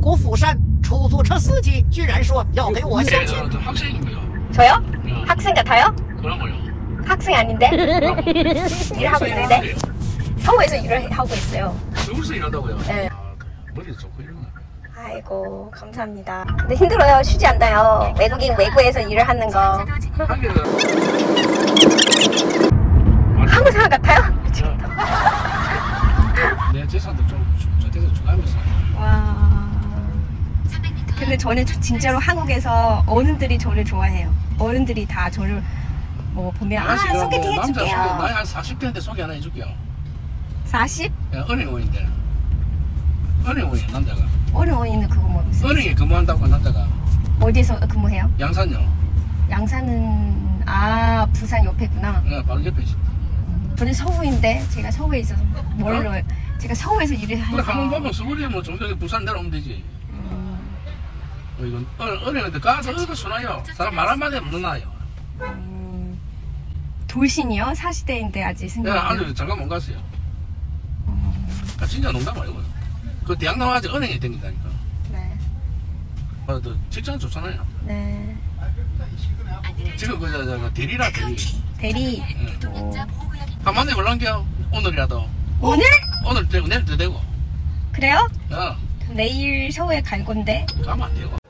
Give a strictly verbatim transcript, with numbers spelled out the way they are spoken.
国釜山出租车司机居然说要给我相亲。 학생이고요. 저요? 학생 같아요? 그러면요. 학생 아닌데? 일하고 있는데? 서울에서 일을 하고 있어요. 서울에서 일한다고요? 네. 아, 머리도 좋고 이런 거. 아이고 감사합니다. 근데 힘들어요. 쉬지 않나요? 외국인 외국에서 일을 하는 거. 한국 사람 같아요? 내 재산도 좀 저쪽에서 주가면서. 와. 근데 저는 진짜로 한국에서 어른들이 저를 좋아해요. 어른들이 다 저를 뭐 보면 아 소개팅 뭐, 남자 해줄게요. 소개, 나이 한 사십 대인데 소개 하나 해줄게요. 사십? 야, 어린이원인데. 어린이원이야 남자가. 어린이는 그거 뭐 무슨? 어린이 근무한다고 남자가. 어디서 근무해요? 양산요. 양산은 아 부산 옆에구나. 네, 바로 옆에 있어. 저는 서울인데 제가 서울에 있어서 뭘로 어? 제가 서울에서 일을 해서. 한번 보면 서울에 뭐 좀 전에 부산 내려오면 되지. 음. 어, 이건 어린이인데 가서 어디 순화요. 사람 말 한마디 없는 나요. 음. 돌신이요? 사십 대인데 아직 승객. 야, 아니 잠깐 못 갔어요. 음. 아, 진짜 농담 아니고요. 그 대학 나와가지고 은행에 다닌다니까. 네. 어, 또 직장 좋잖아요. 네. 지금 그, 저, 저, 대리라, 대리. 대리. 응. 오. 한 만에 올라온게요. 오늘이라도. 오늘? 오늘 되고, 내일도 되고. 그래요? 어, 내일 서울에 갈 건데. 가면 안 되고.